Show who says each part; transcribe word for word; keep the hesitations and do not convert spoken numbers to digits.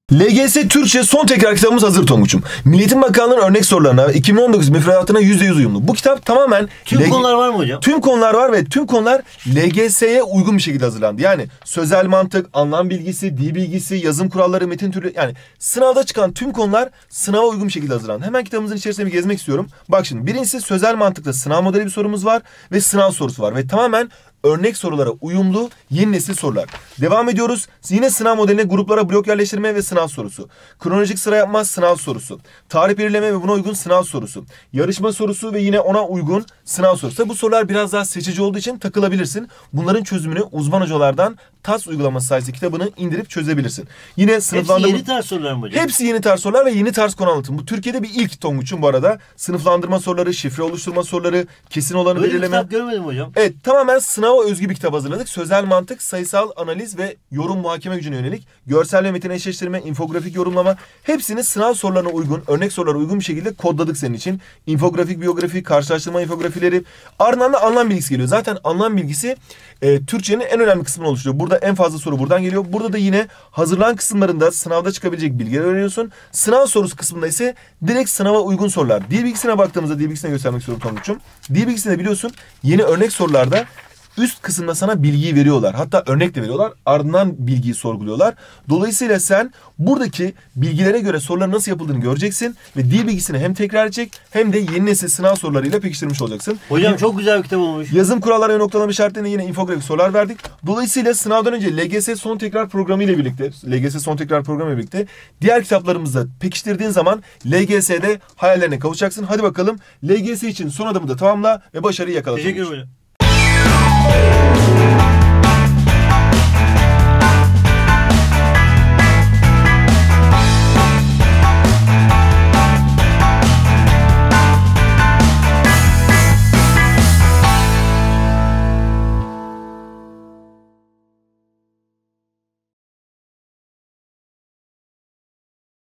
Speaker 1: L G S Türkçe son tekrar kitabımız hazır Tonguç'um. Milli Eğitim Bakanlığı'nın örnek sorularına iki bin on dokuz müfredatına yüzde yüz uyumlu. Bu kitap tamamen...
Speaker 2: Tüm
Speaker 1: L G...
Speaker 2: konular var mı hocam?
Speaker 1: Tüm konular var ve tüm konular L G S'ye uygun bir şekilde hazırlandı. Yani sözel mantık, anlam bilgisi, dil bilgisi, yazım kuralları, metin türü... Yani sınavda çıkan tüm konular sınava uygun bir şekilde hazırlandı. Hemen kitabımızın içerisine bir gezmek istiyorum. Bak şimdi birincisi sözel mantıkta sınav modeli bir sorumuz var ve sınav sorusu var. Ve tamamen örnek sorulara uyumlu yeni nesil sorular. Devam ediyoruz. Yine sınav modeline gruplara blok yerleştirme ve sınav sorusu. Kronolojik sıra yapma sınav sorusu. Tarih belirleme ve buna uygun sınav sorusu. Yarışma sorusu ve yine ona uygun sınav sorusu. Bu sorular biraz daha seçici olduğu için takılabilirsin. Bunların çözümünü uzman hocalardan T A S uygulaması sayesinde kitabını indirip çözebilirsin. Yine sınıflandırma...
Speaker 2: Hepsi yeni tarz sorular mı hocam?
Speaker 1: Hepsi yeni tarz sorular ve yeni tarz konu anlatım. Bu Türkiye'de bir ilk Tonguç'un bu arada. Sınıflandırma soruları, şifre oluşturma soruları, kesin olanı
Speaker 2: Böyle
Speaker 1: belirleme.
Speaker 2: bir kitap görmedim hocam.
Speaker 1: Evet, tamamen sınava özgü bir kitap hazırladık. Sözel mantık, sayısal analiz ve yorum muhakeme gücüne yönelik. Görsel ve metin eşleştirme, infografik yorumlama. Hepsini sınav sorularına uygun, örnek sorulara uygun bir şekilde kodladık senin için. İnfografik, biyografi, karşılaştırma infografileri. Ardından da anlam bilgisi geliyor. Zaten anlam bilgisi e, Türkçenin en önemli kısmını oluşturuyor. Burada en fazla soru buradan geliyor. Burada da yine hazırlanan kısımlarında sınavda çıkabilecek bilgiler öğreniyorsun. Sınav sorusu kısmında ise direkt sınava uygun sorular. Dil bilgisine baktığımızda dil bilgisine göstermek istiyorum Tonguç'um. Dil bilgisinde biliyorsun yeni örnek sorularda üst kısımda sana bilgiyi veriyorlar. Hatta örnek de veriyorlar. Ardından bilgiyi sorguluyorlar. Dolayısıyla sen buradaki bilgilere göre soruların nasıl yapıldığını göreceksin. Ve dil bilgisini hem tekrar edecek hem de yeni nesil sınav sorularıyla pekiştirmiş olacaksın.
Speaker 2: Hocam çok güzel bir kitap olmuş.
Speaker 1: Yazım kuralları ve noktalama işaretlerine yine infografik sorular verdik. Dolayısıyla sınavdan önce L G S son tekrar programı ile birlikte, L G S son tekrar programı ile birlikte diğer kitaplarımızla pekiştirdiğin zaman L G S'de hayallerine kavuşacaksın. Hadi bakalım L G S için son adımı da tamamla ve başarıyı yakala.
Speaker 2: Teşekkür ederim hocam.